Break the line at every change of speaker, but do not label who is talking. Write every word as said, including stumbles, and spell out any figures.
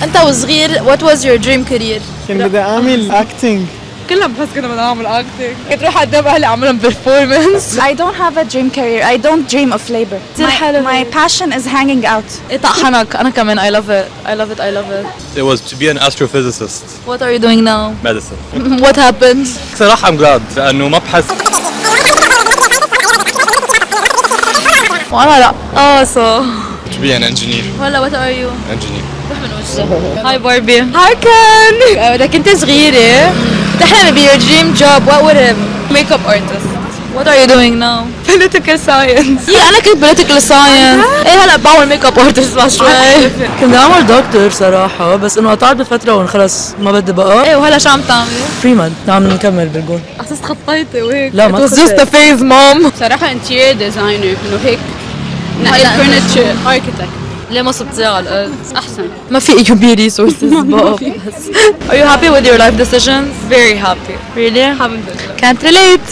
انت وصغير what was your dream career؟
كان بدي اعمل اكتنج.
كلنا بس كنا بدنا نعمل اكتنج. كنت روح قدام اهلي اعملهم performance.
I don't have a dream career. I don't dream of labor. My, my passion is hanging out.
طحنك انا كمان I love it I love it I love it.
It was to be an astrophysicist.
What are you doing now؟
Medicine.
What happened؟
صراحة I'm glad لأنه ما بحس.
وانا لا. اه so
To be an engineer.
ولا what are you؟
Engineer.
روح من وجهك. هاي باربي. هاي كان. اذا كنت صغيرة تحلمي ب your dream job what would it be؟
Makeup artist.
What are you doing now؟
Political science.
إيه أنا كنت political science. إيه هلا بعمل ميك اب ارتست بعد شوي.
كنت اعمل دكتور صراحة بس انه قطعت بفترة وخلص ما بدي بقى.
إيه وهلا شو عم تعملي؟
فريمان عم نكمل بالجون.
أساس خطيتي وهيك.
لا ما
It was just a phase mom.
صراحة interior designer إنه هيك نقل furniture architect.
ليه ما صبتي على الأرض؟
أحسن.
ما في يو بي resources بقى بس. Are you happy with your life decisions؟
Very happy.
Really؟
الحمد لله.
Can't relate.